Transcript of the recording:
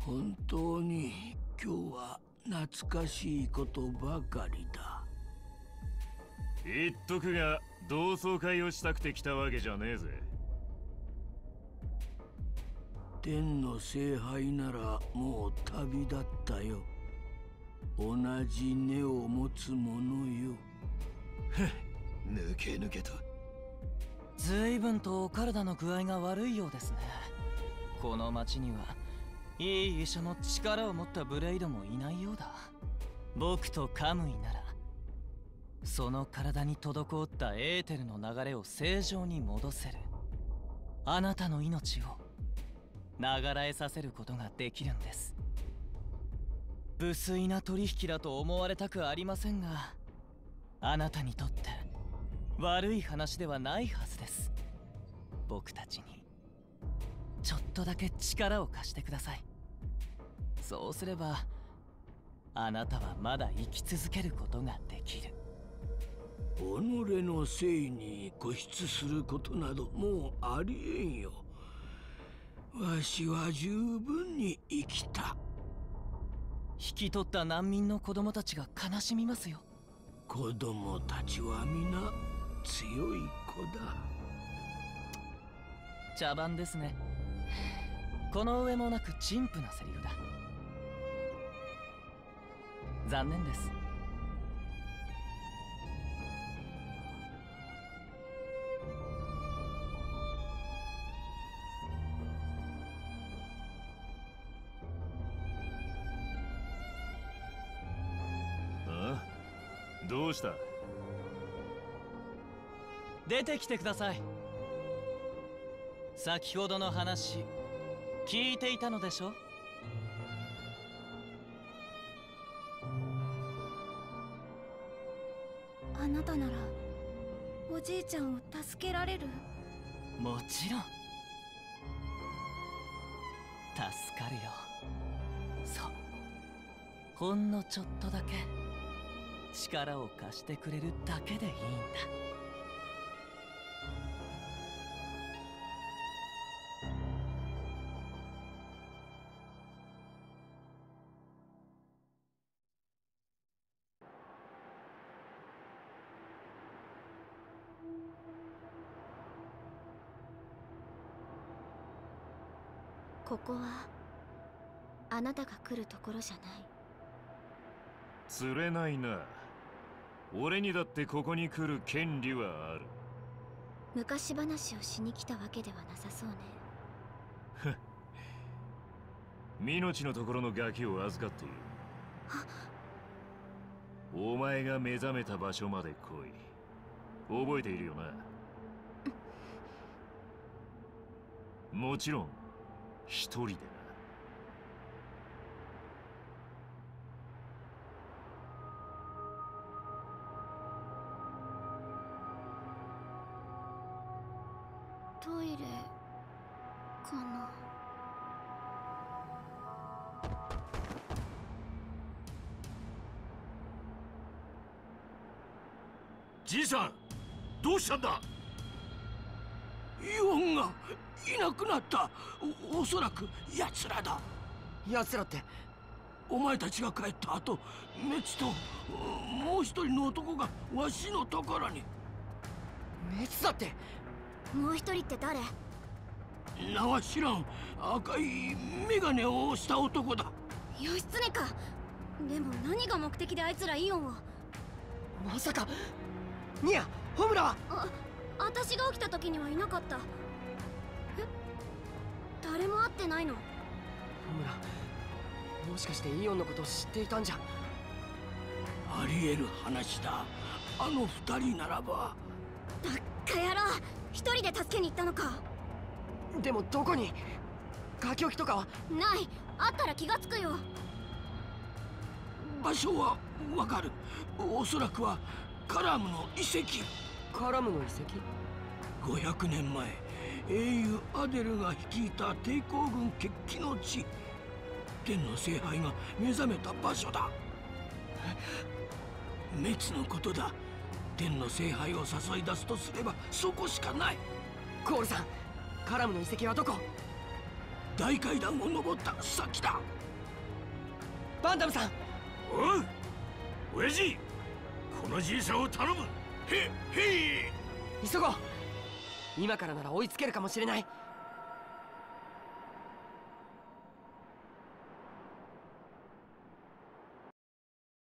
本当に今日は懐かしいことばかりだ。 言っとくが、同窓会をしたくて来たわけじゃねえぜ。 天の聖杯ならもう旅立ったよ。同じ根を持つ者よ。 抜け抜けと。 随分とお体の具合が悪いようですね。この町にはいい医者の力を持ったブレイドもいないようだ。僕とカムイならその体に滞ったエーテルの流れを正常に戻せる。あなたの命を流らえさせることができるんです。無粋な取引だと思われたくありませんが、あなたにとって悪い話ではないはずです。僕たちにちょっとだけ力を貸してください。そうすればあなたはまだ生き続けることができる。 己のせいに固執することなどもうありえんよ。わしは十分に生きた。 引き取った難民の子供たちが悲しみますよ。 子供たちは皆強い子だ。 茶番ですね。この上もなく陳腐なセリフだ。残念です。 あ？どうした？ 出てきてください。先ほどの話聞いていたのでしょ？ あなたならおじいちゃんを助けられる？ もちろん助かるよ。そう、ほんのちょっとだけ力を貸してくれるだけでいいんだ。 ここはあなたが来るところじゃない。 釣れないな。俺にだってここに来る権利はある。 昔話をしに来たわけではなさそうね。 ミノチのところのガキを預かっている。お前が目覚めた場所まで来い。覚えているよな？もちろん一人でな。 トイレかな。 じいさん、どうしたんだ？ イオンがいなくなった。おそらく奴らだ。 奴らって？ お前たちが帰った後、メツともう一人の男がわしのところに。 メツだって？ もう一人って誰？ 名は知らん。赤いメガネをした男だ。 義経か。でも何が目的であいつらイオンを？ まさかニア、ホムラは？ 私が起きた時にはいなかった。誰も会ってないの？ ホムラ、もしかしてイオンのことを知っていたんじゃ？ ありえる話だ。あの二人ならば。 バッカ野郎、一人で助けに行ったのか？ でもどこに？書き置きとかは？ ない。あったら気がつくよ。 場所はわかる。おそらくはカラムの遺跡。 カラムの遺跡 ？500年前、英雄アデルが率いた抵抗軍決起の地。天の聖杯が目覚めた場所だ。滅のことだ。天の聖杯を誘い出すとすればそこしかない。 コールさん、カラムの遺跡はどこ？ 大階段を登った先だ。 バンダムさん。 おう親父、このじいさんを頼む。へい急ごう。今からなら追いつけるかもしれない。